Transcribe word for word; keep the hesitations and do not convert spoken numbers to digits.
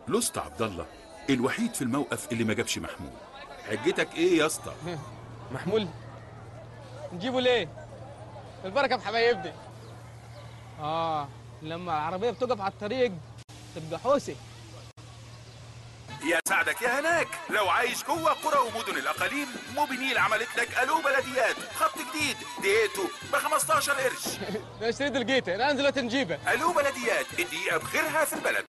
لست عبد الله الوحيد في الموقف اللي ما جابش محمول. حجتك ايه يا اسطى؟ محمول نجيبه ليه؟ البركه بحبايبني. اه لما العربيه بتقف على الطريق تبقى حوسه. يا سعدك يا هناك، لو عايش جوه قرى ومدن الاقاليم موبينيل عملت لك الو بلديات خط جديد دقيقته ب خمستاشر قرش. ده اشتريت لقيته، انا انزل نجيبه. الو بلديات، الدقيقه بخيرها في البلد.